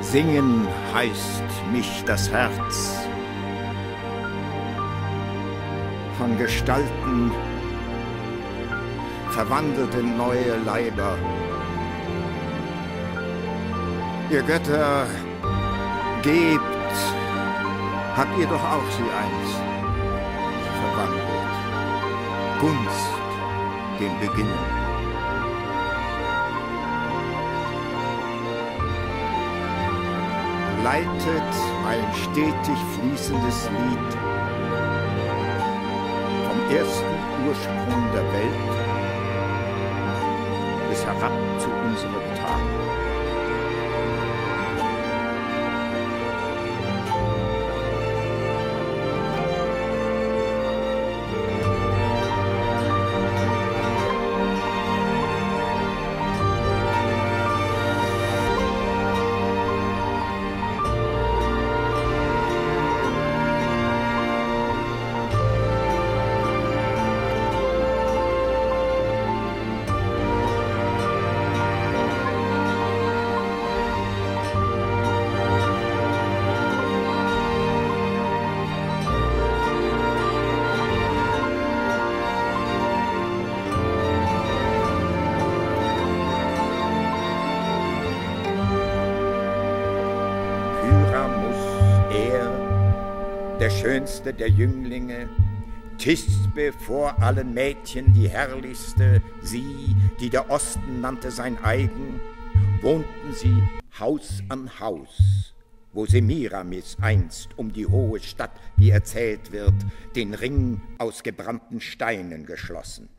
Singen heißt mich das Herz. Von Gestalten verwandelt in neue Leiber. Ihr Götter, gebt, habt ihr doch auch sie einst verwandelt. Gunst dem Beginnen. Leitet ein stetig fließendes Lied vom ersten Ursprung der Welt bis herab zu unseren Tagen. Der schönste der Jünglinge, Thisbe vor allen Mädchen die herrlichste, sie, die der Osten nannte sein eigen, wohnten sie Haus an Haus, wo Semiramis einst um die hohe Stadt, wie erzählt wird, den Ring aus gebrannten Steinen geschlossen.